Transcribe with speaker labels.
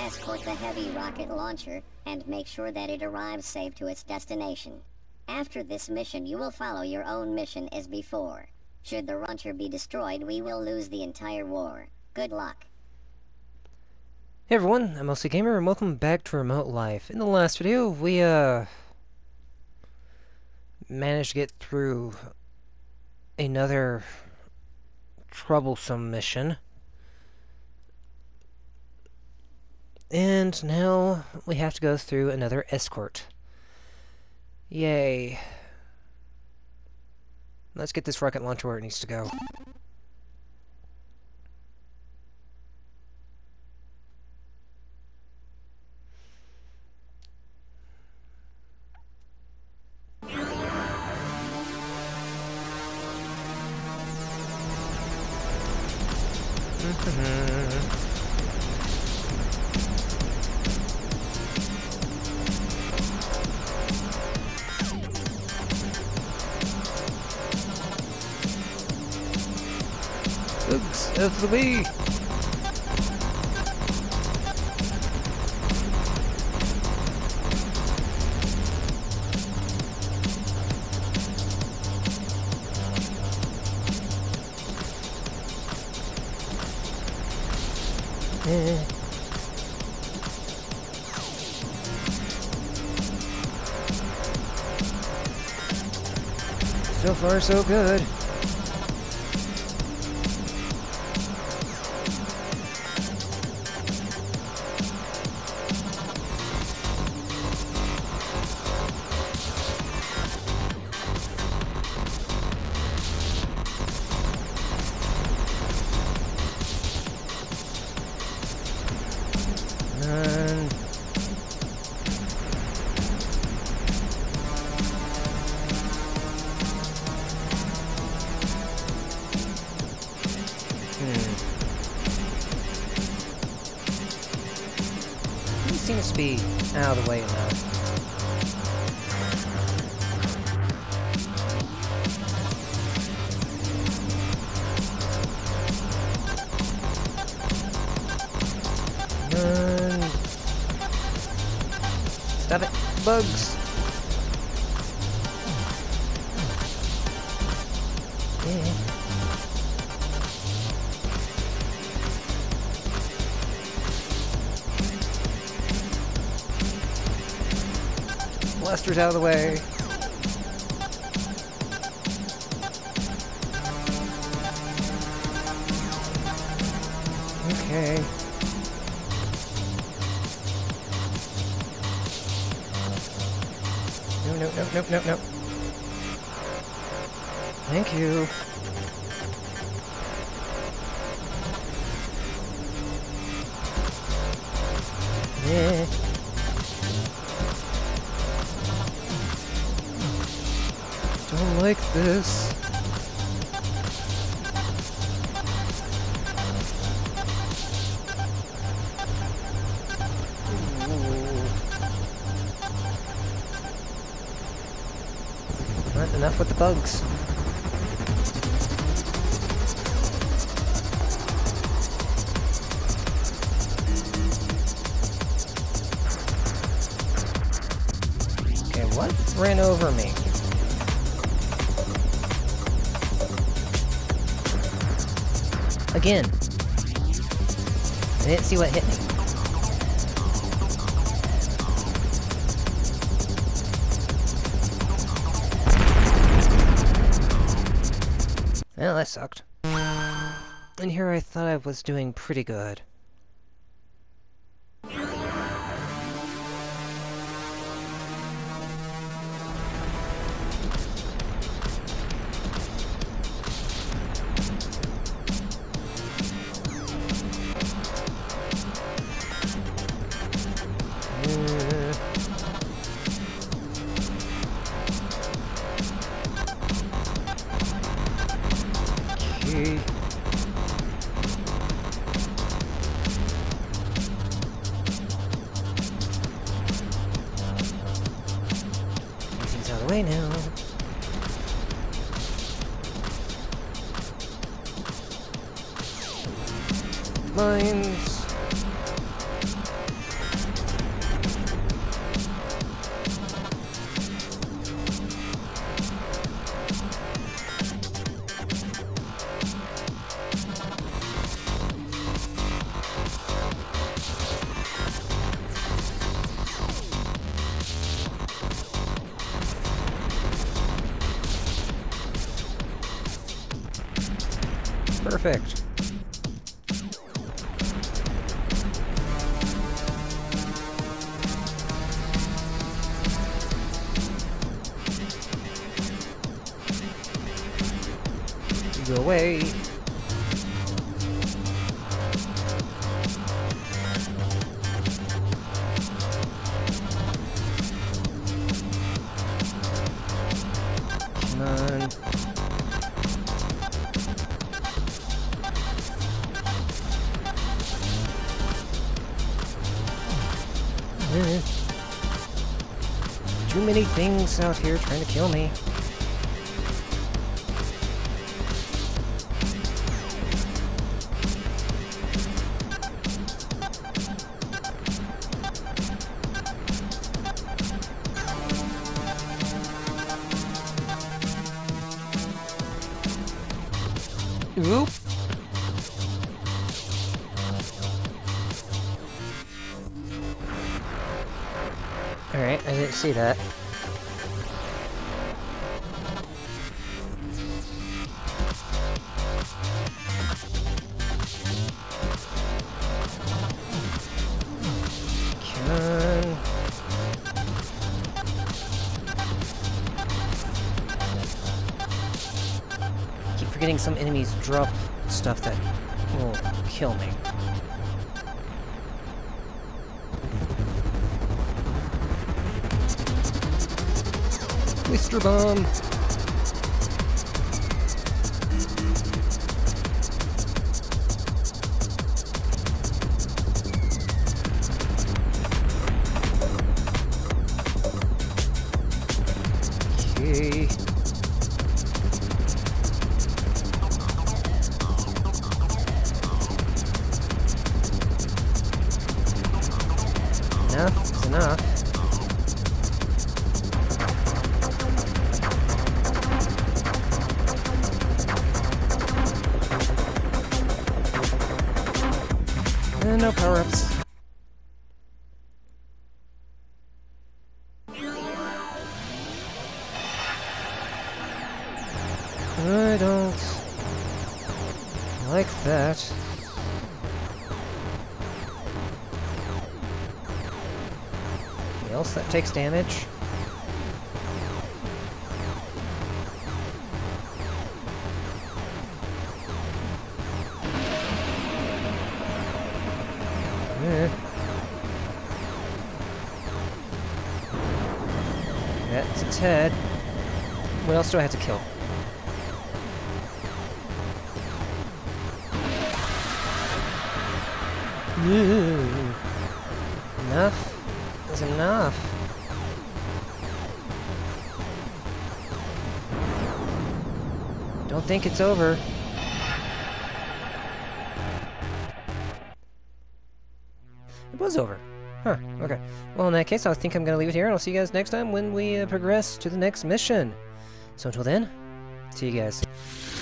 Speaker 1: escort the heavy rocket launcher, and make sure that it arrives safe to its destination. After this mission, you will follow your own mission as before. Should the launcher be destroyed, we will lose the entire war. Good luck.
Speaker 2: Hey everyone, I'm Mostly Gamer, and welcome back to Remote Life. In the last video, we, managed to get through another troublesome mission. And now we have to go through another escort. Yay. Let's get this rocket launcher where it needs to go. Bugs of the way! So far, so good. He seems to be out of the way enough. Stop it, bugs! Yeah. Blaster's out of the way. Okay. No. Thank you. Yeah. Don't like this. Not enough with the bugs. Okay, what ran over me? Again. I didn't see what hit me. Well, that sucked. And here I thought I was doing pretty good. Okay. Everything's out of the way now. Mines. Perfect. Go away. Come on. Too many things out here trying to kill me. Oop. Alright, I didn't see that. Come on. Keep forgetting some enemies drop stuff that will kill me. Mr. Bomb! Okay. Enough is enough. And no power-ups. I don't like that. Anything else that takes damage? That's its head. What else do I have to kill? Enough is enough. Don't think it's over. It was over. Huh, okay. Well, in that case, I think I'm gonna leave it here, and I'll see you guys next time when we progress to the next mission. So until then, see you guys.